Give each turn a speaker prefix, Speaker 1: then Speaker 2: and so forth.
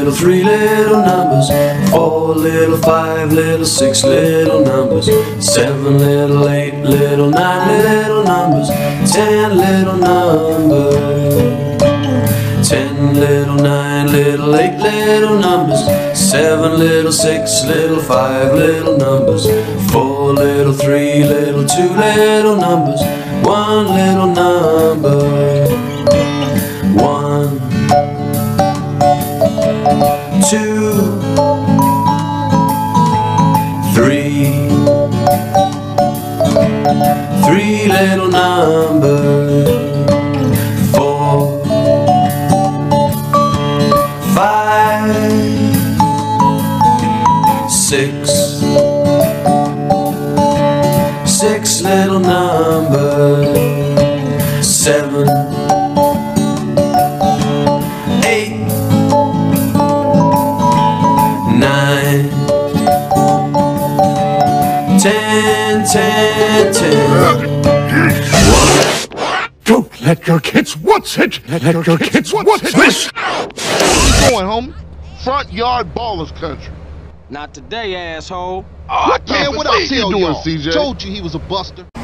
Speaker 1: little, 3 little numbers, 4 little, 5 little, 6 little numbers, 7 little, 8 little, 9 little numbers, 10 little numbers, 10 little, 9 little, 8 little numbers, 7 little, 6 little, 5 little numbers, 4 little, 3 little, 2 little numbers, 1 little number. 1, 2, 3, 3 little numbers, 4, 5, 6, 6 little numbers, 7, 8, 9, 10, 10, 10.
Speaker 2: Don't let your kids watch it! Let your kids watch it!
Speaker 3: Where you going, homie? Front yard ballers country.
Speaker 4: Not today, asshole.
Speaker 3: Oh, man, what I tell you, CJ?
Speaker 5: Told you he was a buster.